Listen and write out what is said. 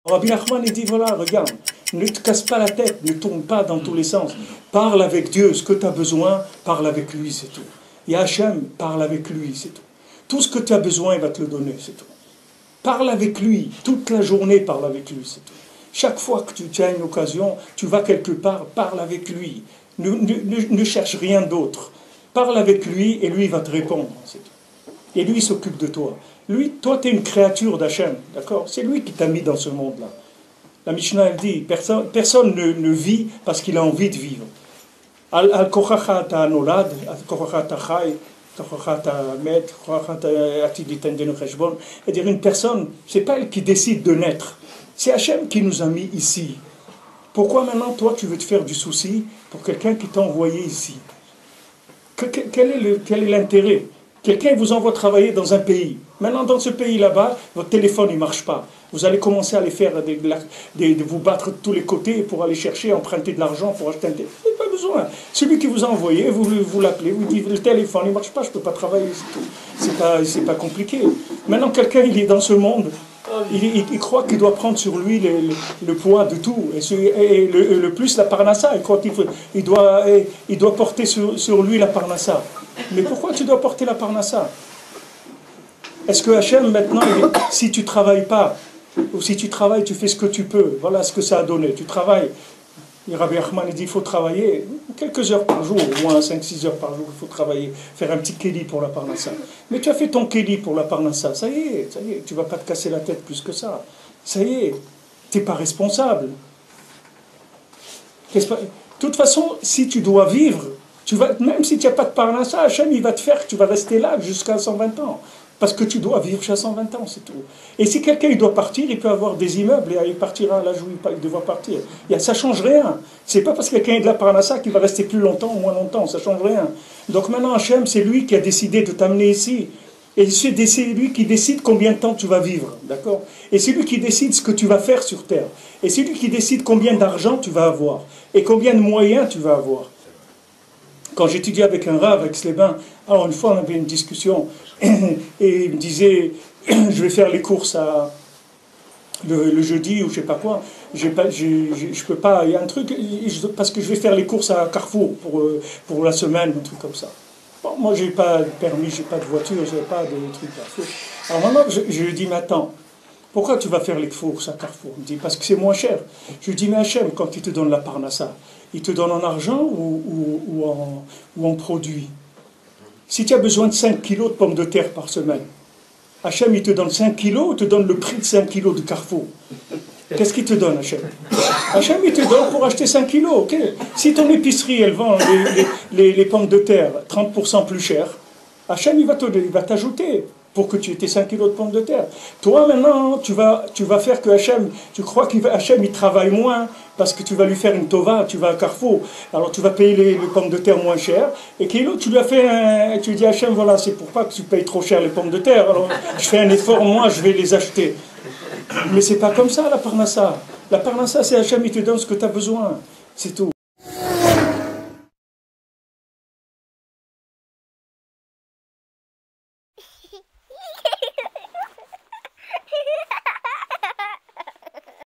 Rabbi Nachman il dit, voilà, regarde, ne te casse pas la tête, ne tourne pas dans tous les sens. Parle avec Dieu, ce que tu as besoin, parle avec lui, c'est tout. Et Hachem, parle avec lui, c'est tout. Tout ce que tu as besoin, il va te le donner, c'est tout. Parle avec lui, toute la journée, parle avec lui, c'est tout. Chaque fois que tu as une occasion, tu vas quelque part, parle avec lui. Ne cherche rien d'autre. Parle avec lui et lui, il va te répondre, c'est tout. Et lui, il s'occupe de toi. Lui, toi, tu es une créature d'Hachem, d'accord? C'est lui qui t'a mis dans ce monde-là. La Mishnah, elle dit, personne ne vit parce qu'il a envie de vivre. Al-kochacha ta nolad, al-kochacha ta chai, al-kochacha ta met, al-kochacha ta atiditen de cheshbon. C'est-à-dire, une personne, c'est pas elle qui décide de naître. C'est Hachem qui nous a mis ici. Pourquoi maintenant, toi, tu veux te faire du souci pour quelqu'un qui t'a envoyé ici? Quel est l'intérêt? Quelqu'un vous envoie travailler dans un pays. Maintenant, dans ce pays là-bas, votre téléphone ne marche pas. Vous allez commencer à les faire, de vous battre de tous les côtés pour aller chercher, emprunter de l'argent pour acheter un téléphone. Vous n'avez pas besoin. Celui qui vous a envoyé, vous l'appelez, vous dites le téléphone ne marche pas, je ne peux pas travailler, c'est tout. C'est pas compliqué. Maintenant, quelqu'un, il est dans ce monde, il croit qu'il doit prendre sur lui le poids de tout. Et le plus, la parnassa. Il croit qu'il doit porter sur lui la parnassa. Mais pourquoi tu dois porter la parnassa? Est-ce que Hachem, maintenant, si tu ne travailles pas, ou si tu travailles, tu fais ce que tu peux, voilà ce que ça a donné. Tu travailles. Et Rabbi Nachman dit il faut travailler quelques heures par jour, au moins 5-6 heures par jour, il faut travailler, faire un petit kéli pour la parnassa. Mais tu as fait ton kéli pour la parnassa, ça y est, tu ne vas pas te casser la tête plus que ça. Ça y est, tu n'es pas responsable. De toute façon, si tu dois vivre, même si tu n'as pas de parnassa, Hachem, il va te faire que tu vas rester là jusqu'à 120 ans. Parce que tu dois vivre jusqu'à 120 ans, c'est tout. Et si quelqu'un il doit partir, il peut avoir des immeubles et il partira à l'âge où il devra partir. Ça ne change rien. Ce n'est pas parce que quelqu'un est de la parnassa qu'il va rester plus longtemps ou moins longtemps, ça ne change rien. Donc maintenant, Hachem, c'est lui qui a décidé de t'amener ici. Et c'est lui qui décide combien de temps tu vas vivre, d'accord? Et c'est lui qui décide ce que tu vas faire sur Terre. Et c'est lui qui décide combien d'argent tu vas avoir. Et combien de moyens tu vas avoir. Quand j'étudiais avec un rav, avec Slébin, alors une fois on avait une discussion, et il me disait, je vais faire les courses le jeudi ou je sais pas quoi, je peux pas, il y a un truc, parce que je vais faire les courses à Carrefour pour la semaine, un truc comme ça. Bon, moi j'ai pas de permis, j'ai pas de voiture, j'ai pas de trucs à faire. Alors maintenant je lui dis, mais attends, pourquoi tu vas faire les courses à Carrefour? Il me dit, parce que c'est moins cher. Je lui dis, mais Hachem, quand il te donne la parnassa, il te donne en argent ou en produits? Si tu as besoin de 5 kilos de pommes de terre par semaine, Hachem, il te donne 5 kilos ou te donne le prix de 5 kilos de Carrefour? Qu'est-ce qu'il te donne, Hachem? Hachem, il te donne pour acheter 5 kilos, ok? Si ton épicerie, elle vend les pommes de terre 30% plus cher, Hachem, il va t'ajouter pour que tu aies tes 5 kilos de pommes de terre. Toi, maintenant, tu vas faire que Hachem, tu crois qu'Hachem, il travaille moins parce que tu vas lui faire une tova, tu vas à Carrefour, alors tu vas payer les pommes de terre moins chères, et Kilo, tu lui as fait tu lui dis Hachem, voilà, c'est pour pas que tu payes trop cher les pommes de terre, alors je fais un effort, moi, je vais les acheter. Mais c'est pas comme ça, la parnassa. La parnassa, c'est Hachem, il te donne ce que tu as besoin, c'est tout.